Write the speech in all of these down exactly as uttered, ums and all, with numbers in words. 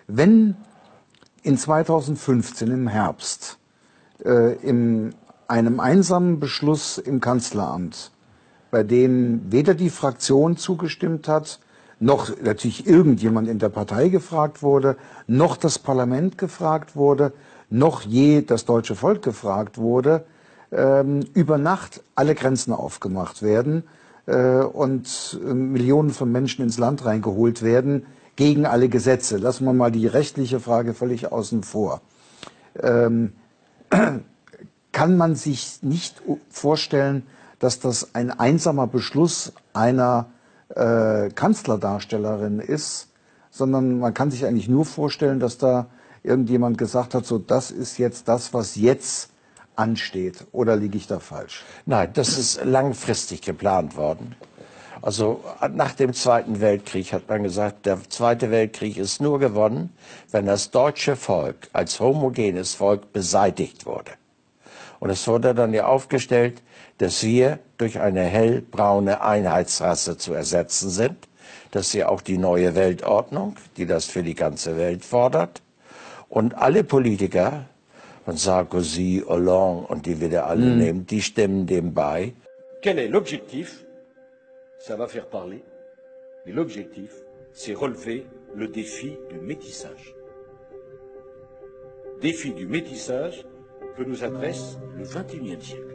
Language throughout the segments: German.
Wenn in zweitausendfünfzehn im Herbst äh, in einem einsamen Beschluss im Kanzleramt, bei dem weder die Fraktion zugestimmt hat, noch natürlich irgendjemand in der Partei gefragt wurde, noch das Parlament gefragt wurde, noch je das deutsche Volk gefragt wurde, ähm, über Nacht alle Grenzen aufgemacht werden äh, und äh, Millionen von Menschen ins Land reingeholt werden, gegen alle Gesetze. Lassen wir mal die rechtliche Frage völlig außen vor. Ähm, kann man sich nicht vorstellen, dass das ein einsamer Beschluss einer äh, Kanzlerdarstellerin ist, sondern man kann sich eigentlich nur vorstellen, dass da irgendjemand gesagt hat, so das ist jetzt das, was jetzt ansteht. Oder liege ich da falsch? Nein, das ist langfristig geplant worden. Also nach dem Zweiten Weltkrieg hat man gesagt, der Zweite Weltkrieg ist nur gewonnen, wenn das deutsche Volk als homogenes Volk beseitigt wurde. Und es wurde dann ja aufgestellt, dass wir durch eine hellbraune Einheitsrasse zu ersetzen sind. Das ist ja auch die neue Weltordnung, die das für die ganze Welt fordert. Und alle Politiker, von Sarkozy, Hollande und die wir alle mm. nehmen, die stimmen dem bei. Quel est l'objectif? Ça va faire parler. Mais l'objectif, c'est relever le défi du métissage. Défi du métissage que nous adresse le vingt et unième siècle.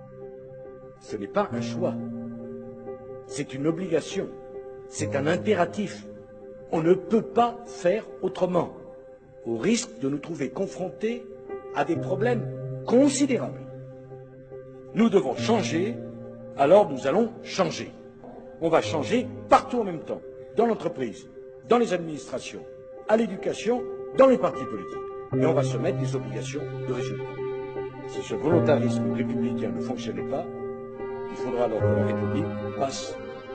Ce n'est pas un choix, c'est une obligation, c'est un impératif. On ne peut pas faire autrement, au risque de nous trouver confrontés à des problèmes considérables. Nous devons changer, alors nous allons changer. On va changer partout en même temps, dans l'entreprise, dans les administrations, à l'éducation, dans les partis politiques. Et on va se mettre des obligations de résultat. Si ce volontarisme républicain ne fonctionnait pas, il faudra alors que la République passe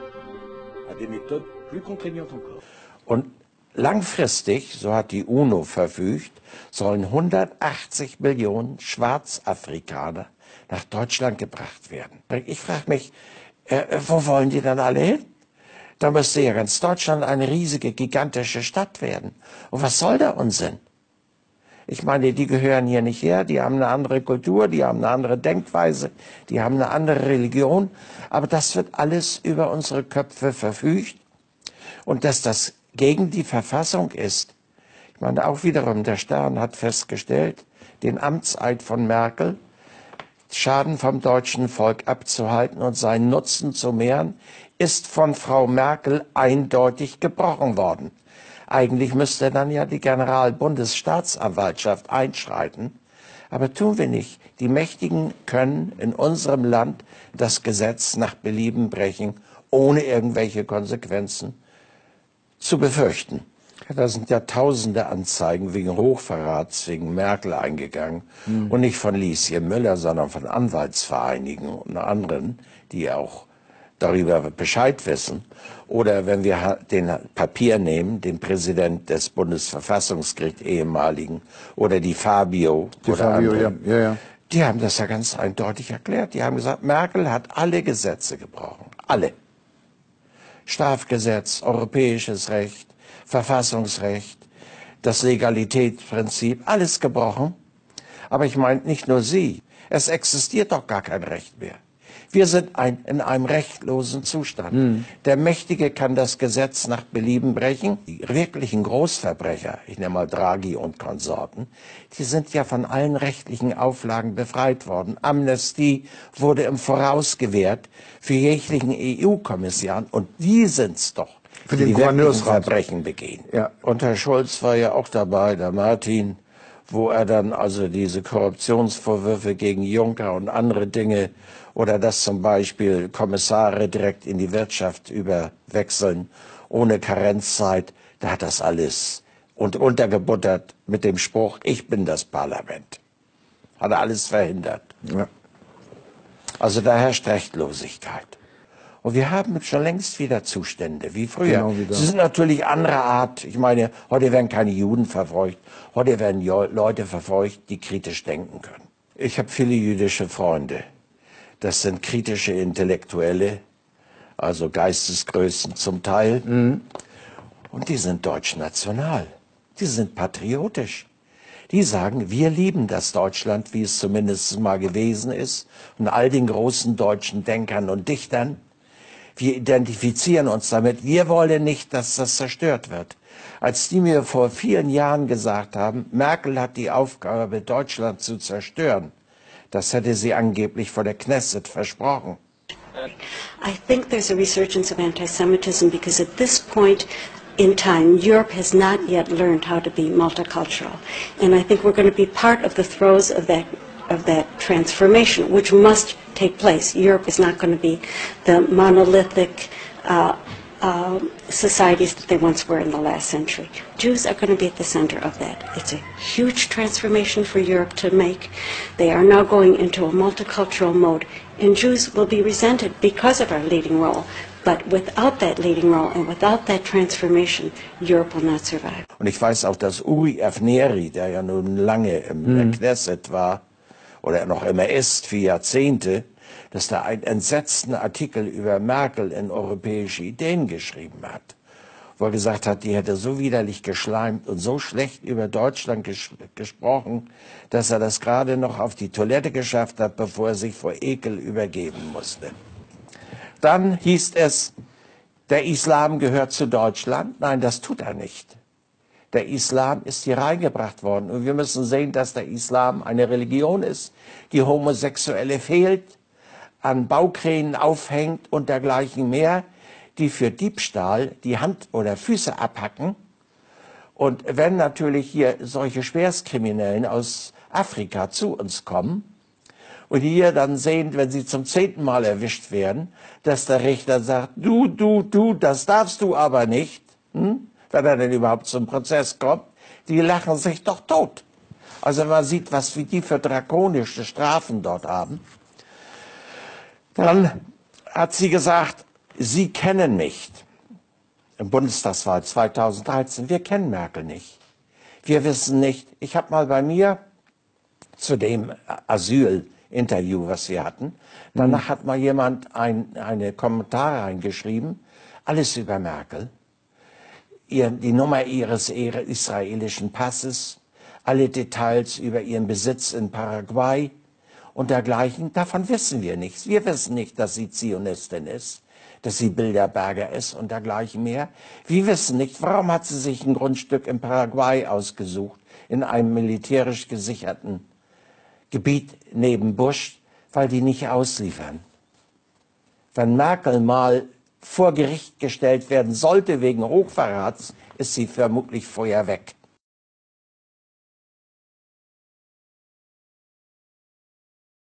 à des méthodes plus contraignantes encore. Und langfristig, so hat die UNO verfügt, sollen hundertachtzig Millionen Schwarzafrikaner nach Deutschland gebracht werden. Ich frage mich, äh, wo wollen die dann alle hin? Da müsste ja ganz Deutschland eine riesige, gigantische Stadt werden. Und was soll der Unsinn? Ich meine, die gehören hier nicht her, die haben eine andere Kultur, die haben eine andere Denkweise, die haben eine andere Religion. Aber das wird alles über unsere Köpfe verfügt. Und dass das gegen die Verfassung ist, ich meine, auch wiederum, der Stern hat festgestellt, den Amtseid von Merkel, Schaden vom deutschen Volk abzuhalten und seinen Nutzen zu mehren, ist von Frau Merkel eindeutig gebrochen worden. Eigentlich müsste dann ja die Generalbundesstaatsanwaltschaft einschreiten. Aber tun wir nicht. Die Mächtigen können in unserem Land das Gesetz nach Belieben brechen, ohne irgendwelche Konsequenzen zu befürchten. Da sind ja tausende Anzeigen wegen Hochverrats, wegen Merkel eingegangen. Mhm. Und nicht von Lieschen Müller, sondern von Anwaltsvereinigungen und anderen, die auch darüber Bescheid wissen. Oder wenn wir den Papier nehmen, den Präsident des Bundesverfassungsgerichts, ehemaligen, oder die Fabio, die oder Fabio, andere, ja. Ja, ja. Die haben das ja ganz eindeutig erklärt. Die haben gesagt, Merkel hat alle Gesetze gebrochen. Alle. Strafgesetz, europäisches Recht, Verfassungsrecht, das Legalitätsprinzip, alles gebrochen. Aber ich meine nicht nur sie. Es existiert doch gar kein Recht mehr. Wir sind ein, in einem rechtlosen Zustand. Mhm. Der Mächtige kann das Gesetz nach Belieben brechen. Die wirklichen Großverbrecher, ich nenne mal Draghi und Konsorten, die sind ja von allen rechtlichen Auflagen befreit worden. Amnestie wurde im Voraus gewährt für jeglichen E U-Kommissaren. Und die sind's doch, für die den die wirklichen Gouverneursrat Verbrechen begehen. Ja. Und Herr Schulz war ja auch dabei, der Martin, wo er dann also diese Korruptionsvorwürfe gegen Juncker und andere Dinge, oder dass zum Beispiel Kommissare direkt in die Wirtschaft überwechseln, ohne Karenzzeit, da hat das alles und untergebuttert mit dem Spruch, ich bin das Parlament. Hat er alles verhindert. Ja. Also da herrscht Rechtlosigkeit. Und wir haben schon längst wieder Zustände, wie früher. Genau wie da. Sie sind natürlich anderer Art. Ich meine, heute werden keine Juden verfolgt. Heute werden Leute verfolgt, die kritisch denken können. Ich habe viele jüdische Freunde. Das sind kritische Intellektuelle, also Geistesgrößen zum Teil. Mhm. Und die sind deutschnational. die sind patriotisch. Die sagen, wir lieben das Deutschland, wie es zumindest mal gewesen ist, und all den großen deutschen Denkern und Dichtern. Wir identifizieren uns damit. Wir wollen nicht, dass das zerstört wird. Als die mir vor vielen Jahren gesagt haben, Merkel hat die Aufgabe, Deutschland zu zerstören, das hätte sie angeblich vor der Knesset versprochen. I think there's a resurgence of anti-Semitism because at this point in time, Europe has not yet learned how to be multicultural. And I think we're going to be part of the throes of that, of that transformation, which must take place. Europe is not going to be the monolithic uh, uh, societies that they once were in the last century. Jews are going to be at the center of that. It's a huge transformation for Europe to make. They are now going into a multicultural mode, and Jews will be resented because of our leading role. But without that leading role and without that transformation, Europe will not survive. Und ich weiß auch, dass Uri Avneri, der ja nun lange im mhm. Knesset war, oder noch immer ist, für Jahrzehnte, dass da einen entsetzten Artikel über Merkel in europäische Ideen geschrieben hat, wo er gesagt hat, die hätte so widerlich geschleimt und so schlecht über Deutschland ges gesprochen, dass er das gerade noch auf die Toilette geschafft hat, bevor er sich vor Ekel übergeben musste. Dann hieß es, der Islam gehört zu Deutschland. Nein, das tut er nicht. Der Islam ist hier reingebracht worden. Und wir müssen sehen, dass der Islam eine Religion ist, die Homosexuelle fehlt, an Baukränen aufhängt und dergleichen mehr, die für Diebstahl die Hand oder Füße abhacken. Und wenn natürlich hier solche Schwerstkriminellen aus Afrika zu uns kommen und hier dann sehen, wenn sie zum zehnten Mal erwischt werden, dass der Richter sagt, du, du, du, das darfst du aber nicht, hm? wenn er denn überhaupt zum Prozess kommt, die lachen sich doch tot. Also wenn man sieht, was wie die für drakonische Strafen dort haben. Dann hat sie gesagt, Sie kennen mich. Im Bundestagswahl zweitausenddreizehn, wir kennen Merkel nicht. Wir wissen nicht, ich habe mal bei mir zu dem Asylinterview, was wir hatten, danach hat mal jemand ein, eine Kommentar reingeschrieben, alles über Merkel. Ihr, die Nummer ihres israelischen Passes, alle Details über ihren Besitz in Paraguay und dergleichen, davon wissen wir nichts. Wir wissen nicht, dass sie Zionistin ist, dass sie Bilderberger ist und dergleichen mehr. Wir wissen nicht, warum hat sie sich ein Grundstück in Paraguay ausgesucht, in einem militärisch gesicherten Gebiet neben Bush, weil die nicht ausliefern. Wenn Merkel mal vor Gericht gestellt werden sollte wegen Hochverrats, ist sie vermutlich vorher weg.